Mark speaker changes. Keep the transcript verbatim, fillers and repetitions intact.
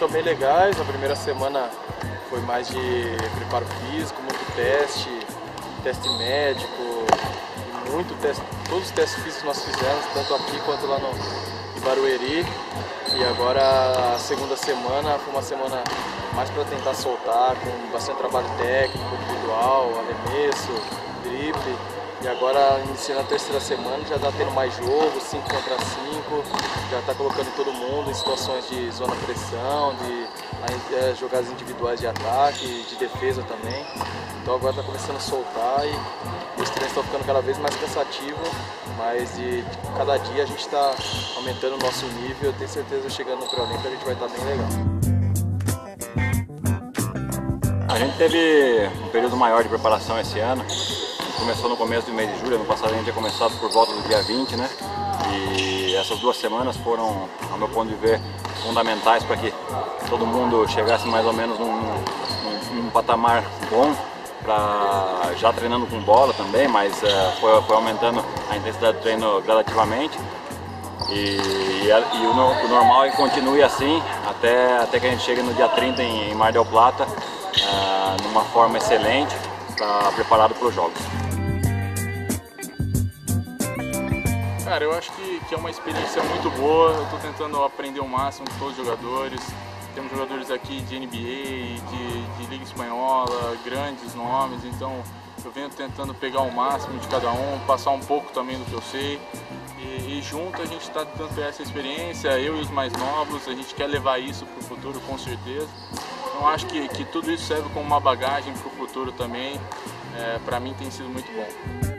Speaker 1: estão bem legais. A primeira semana foi mais de preparo físico, muito teste, teste médico, e muito teste, todos os testes físicos nós fizemos, tanto aqui quanto lá no em Barueri. E agora a segunda semana foi uma semana mais para tentar soltar, com bastante trabalho técnico, individual, arremesso, drible. E agora, iniciando a terceira semana, já está tendo mais jogo, cinco contra cinco, já está colocando todo mundo em situações de zona pressão, de é, jogadas individuais de ataque, de defesa também. Então agora está começando a soltar e os treinos estão ficando cada vez mais cansativos, mas de, de cada dia a gente está aumentando o nosso nível. Eu tenho certeza que chegando no Pré-Olímpico a gente vai estar bem legal.
Speaker 2: A gente teve um período maior de preparação esse ano. Começou no começo do mês de julho, ano passado a gente tinha começado por volta do dia vinte, né? E essas duas semanas foram, ao meu ponto de ver, fundamentais para que todo mundo chegasse mais ou menos num, num, num patamar bom, pra, já treinando com bola também, mas uh, foi, foi aumentando a intensidade do treino gradativamente. E, e, e o, o normal é que continue assim até, até que a gente chegue no dia trinta em, em Mar del Plata, uh, numa forma excelente, pra, preparado para os jogos.
Speaker 3: Cara, eu acho que, que é uma experiência muito boa. Eu estou tentando aprender o máximo com todos os jogadores. Temos jogadores aqui de N B A, de, de Liga Espanhola, grandes nomes, então eu venho tentando pegar o máximo de cada um, passar um pouco também do que eu sei. E, e junto a gente está tentando pegar essa experiência, eu e os mais novos, a gente quer levar isso para o futuro com certeza. Então acho que, que tudo isso serve como uma bagagem para o futuro também. É, para mim tem sido muito bom.